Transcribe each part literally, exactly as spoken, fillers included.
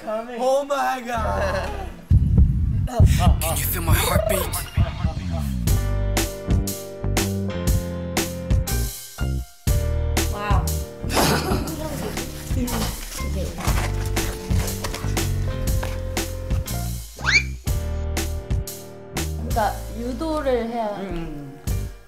coming. Oh my god. Can you feel my heartbeat? Wow. 그러니까 유도를 해야. 음.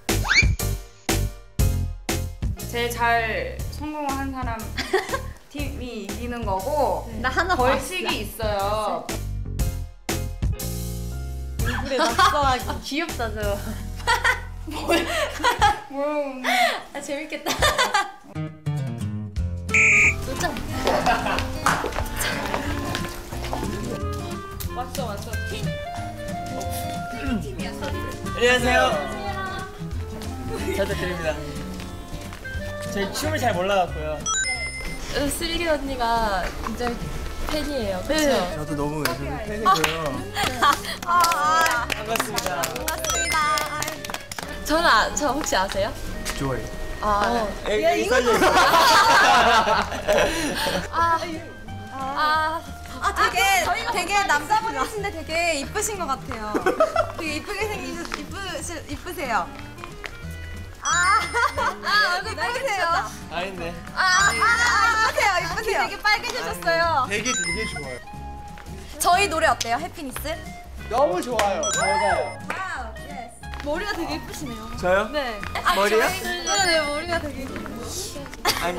제일 잘 성공을 한 사람 팀이 이기는 거고. 나 하나 벌칙이 있어요. 얼굴에 낙서하기. 귀엽다 저. 뭐야? 뭐야? 아 재밌겠다. 도전. 왔어 왔어. 팀. 팀이야 서리. 안녕하세요. 잘 부탁드립니다. 저희 춤을 잘 몰라갖고요. 슬기 언니가 굉장히 팬이에요. 그렇죠? 네. 저도 너무 요즘 팬이고요. 아, 반갑습니다. 반갑습니다. 저는 아, 저 혹시 아세요? 좋아요. 아, 네. 야, 이거 아, 아, 아 되게 되게 남자분이신데 되게 이쁘신 것 같아요. 되게 이쁘게 생기셔 이쁘시 이쁘세요. 아, 아 얼굴 빨개세요. 아닌데. 아, 아, 이쁘세요 이쁘세요. 되게 빨개지셨어요. 되게 되게 좋아요. 저희 노래 어때요? 해피니스? 너무 좋아요. 잘 가요. 와우, 예스. 머리가 되게 이쁘시네요. 저요? 네. 머리요? 네, 네 머리가 되게. 아니.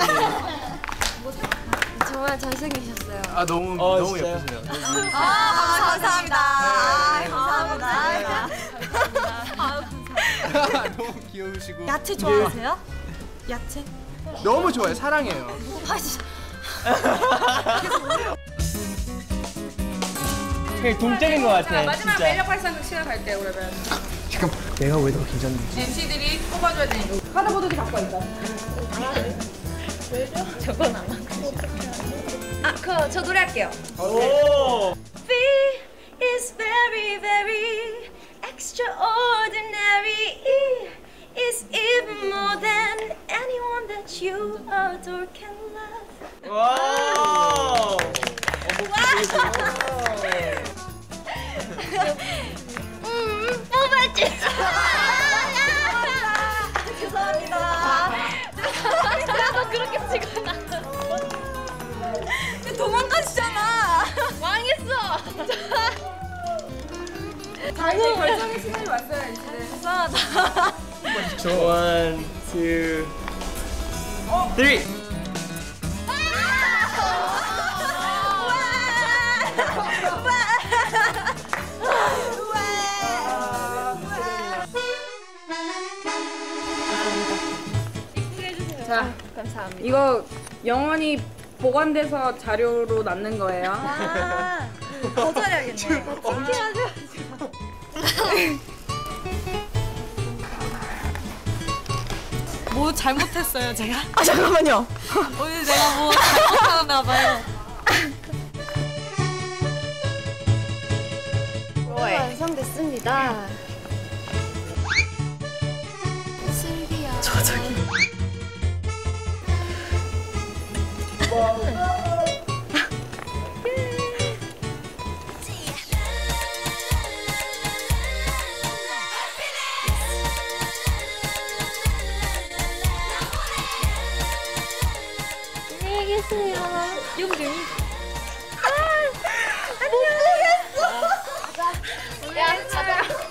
정말 잘생기셨어요. 아 너무 어, 너무 진짜요? 예쁘시네요. 아, 감사합니다. 아, 네. 감사합니다. 너무 귀여우시고. 야채 좋아하세요? 야채? 너무 좋아요. 사랑해요. 그게 동점인 것 같아. 자 마지막 진짜. 매력 발산 시작할게요 그러면. 지금 내가 왜 더 긴장되지? 엠시들이 뽑아줘야 되니까. 카드보드도 갖고 있다. 저건 안 맞고. 아, 그 저 노래할게요. 오. V is very very extraordinary. E is even more than anyone that you adore can love. 와우. 음, 뽑았지. 죄송합니다. 그래도 그렇게 찍어 나. 도망가시잖아. 망했어. 다시 결정의 시간이 왔어요 이제. 죄송하다. One, two, three. 자 감사합니다. 이거 영원히 보관돼서 자료로 남는 거예요. 아, 거절해야겠네. 어떻게 하죠? 뭐 잘못했어요 제가? 아 잠깐만요. 오늘 내가 뭐 잘못하나 봐요. 완성됐습니다. 슬기야. 저 저기. 안녕히 계세요. 용들. 아, 안녕. 못 보겠어. 야, 가자.